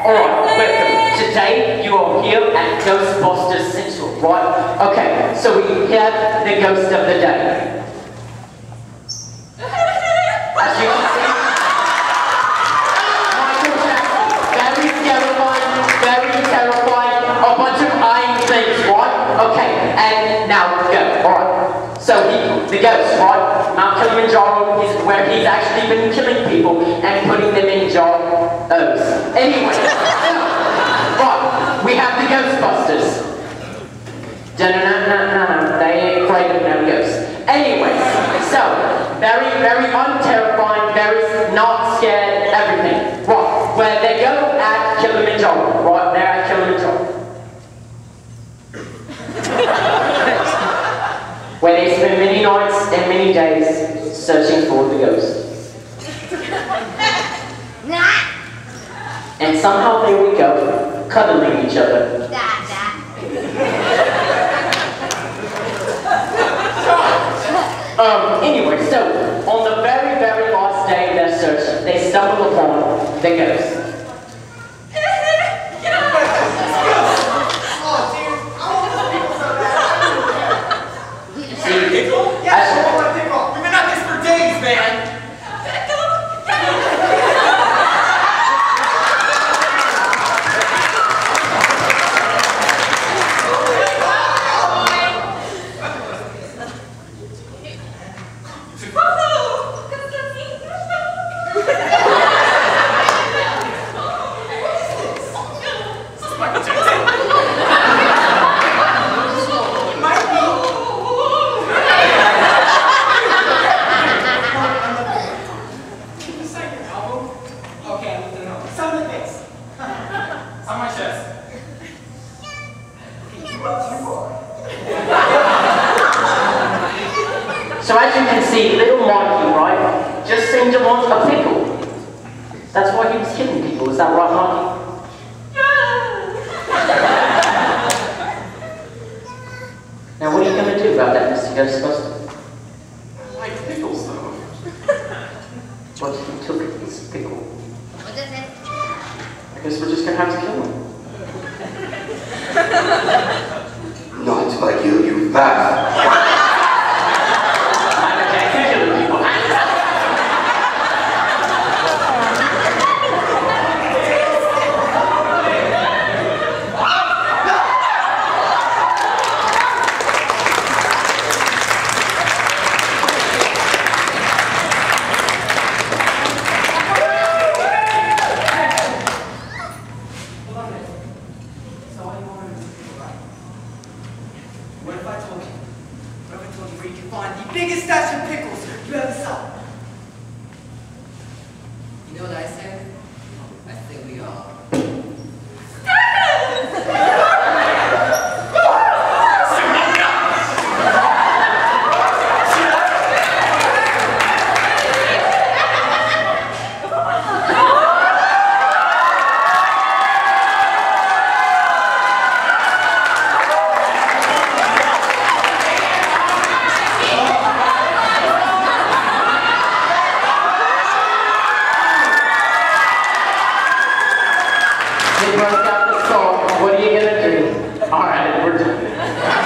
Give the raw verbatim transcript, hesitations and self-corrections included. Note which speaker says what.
Speaker 1: Alright, welcome. Today you are here at Ghostbusters Central, right? Okay, so we have the ghost of the day. As you can see, Michael Jackson, very terrifying, very terrifying, a bunch of eyeing things, right? Okay, and now go, alright. So he, the ghost, right? Mount Kilimanjaro is where he's actually been killing people and putting them in jars. Anyway, right, we have the Ghostbusters. Da-na-na-na-na, they ain't afraid of no ghosts. Anyways, so, very, very unterrifying, very not scared, everything. Right, where they go at Kilimanjaro, right, they're at Kilimanjaro. Where they spend many nights and many days searching for the ghost. And somehow there we go, cuddling each other. um, anyway, so, on the very, very last day of their search, they stumble upon the ghost. See, pickle?
Speaker 2: Yeah, I want a pickle. We've been at this for days, man.
Speaker 1: So as you can see, little Mikey, right, just seemed to want a pickle. That's why he was killing people, is that right, Mikey? Now what are you going to do about that, Mister Ghostbuster?
Speaker 2: I like pickles, though.
Speaker 1: But he took his pickle.
Speaker 3: What is it?
Speaker 1: I guess we're just going to have to kill him.
Speaker 4: Not by you, you bastard.
Speaker 2: What if I told you? What if I told you where you can find the biggest stash of pickles you ever saw? You know what I said? I think we are.
Speaker 1: Broke out the song. What are you gonna do? Alright, we're done.